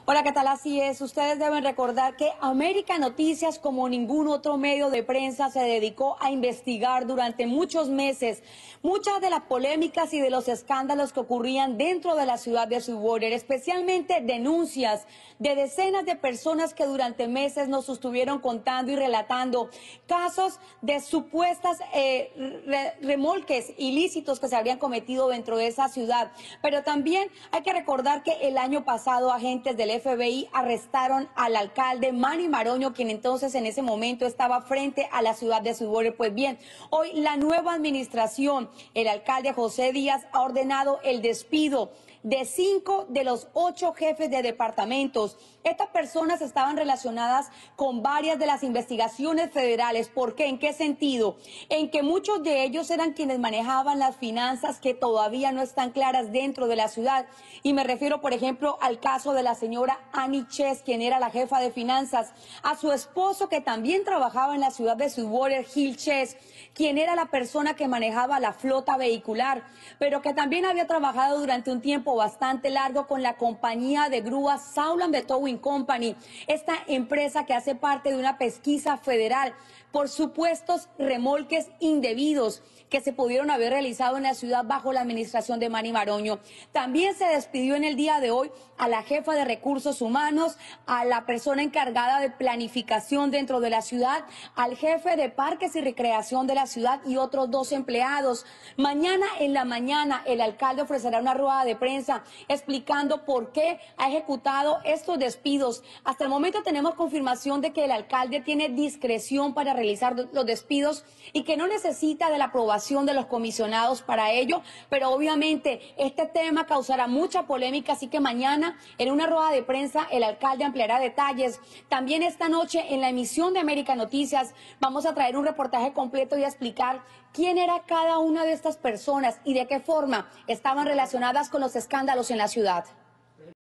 Hola, ¿qué tal? Así es. Ustedes deben recordar que América Noticias, como ningún otro medio de prensa, se dedicó a investigar durante muchos meses muchas de las polémicas y de los escándalos que ocurrían dentro de la ciudad de Sweetwater, especialmente denuncias de decenas de personas que durante meses nos estuvieron contando y relatando casos de supuestas remolques ilícitos que se habrían cometido dentro de esa ciudad. Pero también hay que recordar que el año pasado agentes del FBI arrestaron al alcalde Manny Maroño, quien entonces en ese momento estaba frente a la ciudad de Sweetwater. Pues bien, hoy la nueva administración, el alcalde José Díaz, ha ordenado el despido de 5 de los 8 jefes de departamentos. Estas personas estaban relacionadas con varias de las investigaciones federales. ¿Por qué? ¿En qué sentido? En que muchos de ellos eran quienes manejaban las finanzas que todavía no están claras dentro de la ciudad. Y me refiero, por ejemplo, al caso de la señora Annie Chess, quien era la jefa de finanzas, a su esposo, que también trabajaba en la ciudad de Sweetwater, Gil Chess, quien era la persona que manejaba la flota vehicular, pero que también había trabajado durante un tiempo bastante largo con la compañía de grúas Sauland Towing Company, esta empresa que hace parte de una pesquisa federal por supuestos remolques indebidos que se pudieron haber realizado en la ciudad bajo la administración de Manny Maroño. También se despidió en el día de hoy a la jefa de recursos humanos, a la persona encargada de planificación dentro de la ciudad, al jefe de parques y recreación de la ciudad y otros 2 empleados. Mañana en la mañana el alcalde ofrecerá una rueda de prensa explicando por qué ha ejecutado estos despidos. Hasta el momento tenemos confirmación de que el alcalde tiene discreción para realizar los despidos y que no necesita de la aprobación de los comisionados para ello, pero obviamente este tema causará mucha polémica, así que mañana en una rueda de prensa el alcalde ampliará detalles. También esta noche en la emisión de América Noticias vamos a traer un reportaje completo y a explicar quién era cada una de estas personas y de qué forma estaban relacionadas con los escándalos en la ciudad.